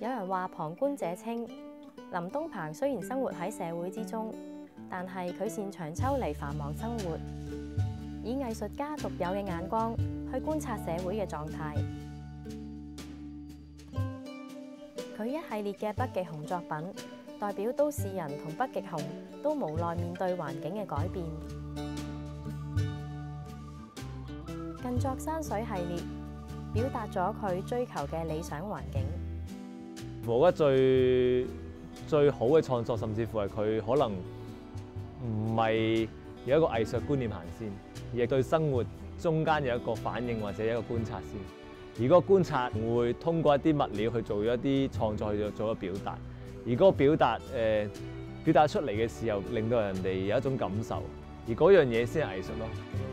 有人話旁觀者清，林東鵬雖然生活喺社會之中，但係佢擅長抽離繁忙生活，以藝術家獨有嘅眼光去觀察社會嘅狀態。佢一系列嘅北極熊作品，代表都市人同北極熊都無奈面對環境嘅改變。近作山水系列，表達咗佢追求嘅理想環境。 我覺得最好嘅創作，甚至乎係佢可能唔係有一個藝術觀念行先，而係對生活中間有一個反應或者一個觀察先。而嗰個觀察會通過一啲物料去做一啲創作，去做一個表達。而嗰個表達出嚟嘅時候，令到人哋有一種感受，而嗰樣嘢先係藝術咯。